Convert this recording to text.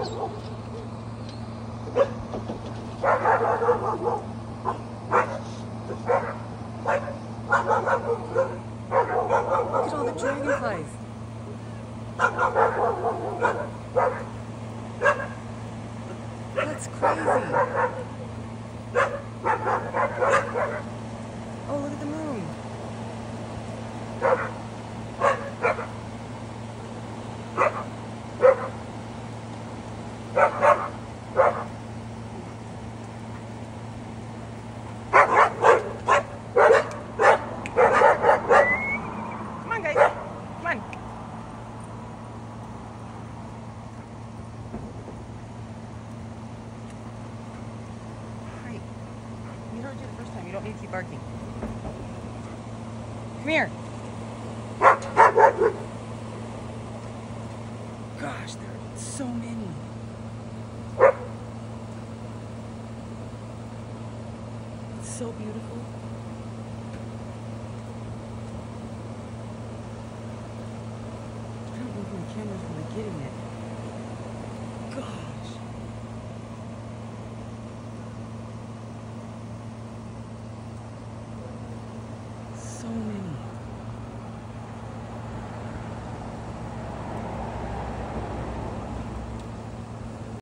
Look at all the dragonflies. That's crazy. Oh, look at the moon. Come on, guys. Come on. Alright. You heard you the first time. You don't need to keep barking. Come here. Gosh, there are so many. It's so beautiful.